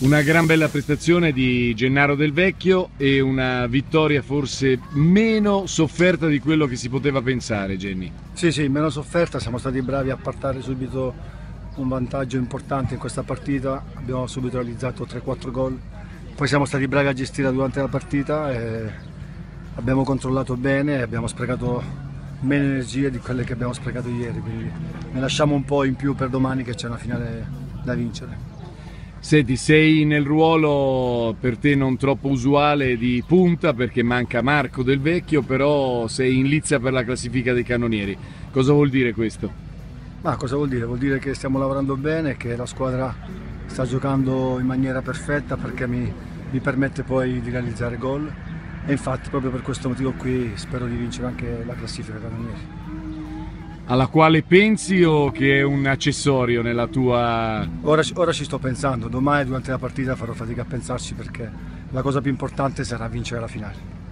Una gran bella prestazione di Gennaro Del Vecchio e una vittoria forse meno sofferta di quello che si poteva pensare, Genny. Sì, meno sofferta, siamo stati bravi a partire subito un vantaggio importante in questa partita, abbiamo subito realizzato 3-4 gol, poi siamo stati bravi a gestire durante la partita e abbiamo controllato bene e abbiamo sprecato meno energie di quelle che abbiamo sprecato ieri, quindi ne lasciamo un po' in più per domani che c'è una finale da vincere. Senti, sei nel ruolo per te non troppo usuale di punta perché manca Marco Del Vecchio, però sei in lizza per la classifica dei cannonieri. Cosa vuol dire questo? Ma cosa vuol dire? Vuol dire che stiamo lavorando bene, che la squadra sta giocando in maniera perfetta perché mi permette poi di realizzare gol e infatti proprio per questo motivo qui spero di vincere anche la classifica cannonieri. Alla quale pensi o che è un accessorio nella tua... Ora ci sto pensando, domani durante la partita farò fatica a pensarci perché la cosa più importante sarà vincere la finale.